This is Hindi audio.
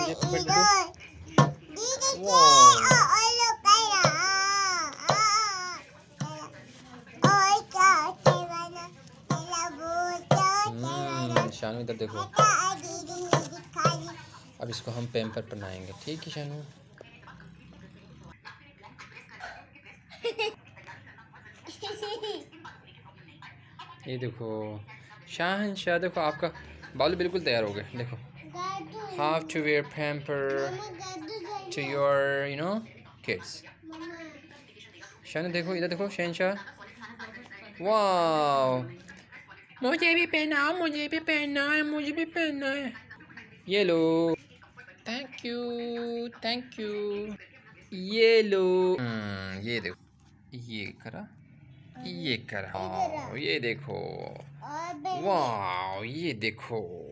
मुझे पेपर दे दो। शानू इधर देखो। अब इसको हम पैम्पर पहनाएंगे, ठीक है शानू? ये देखो शाहनशाह, देखो आपका बालू बिल्कुल तैयार हो गए। देखो, how to wear pamper to your kids. Shanu देखो, इधर देखो शहनशाह। वाह, मुझे भी पहनाओ, मुझे भी पहनना है, मुझे भी पहनना है। ये लो, थैंक यू, थैंक यू। ये लो, ये देखो, ये करा, ये करा, ये देखो, वाह, ये देखो।